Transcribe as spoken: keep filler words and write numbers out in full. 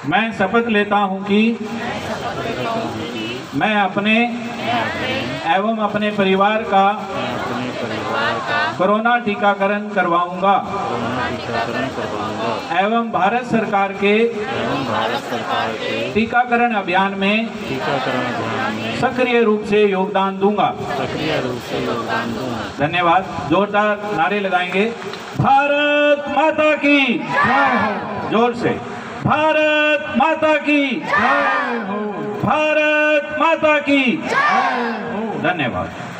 मैं शपथ लेता हूं कि मैं अपने एवं अपने परिवार का कोरोना टीकाकरण करवाऊंगा एवं भारत सरकार के टीकाकरण अभियान में सक्रिय रूप से योगदान दूंगा। धन्यवाद। जोरदार नारे लगाएंगे। भारत माता की जय हो। जोर से भारत माता की जय हो। भारत माता की जय हो। धन्यवाद।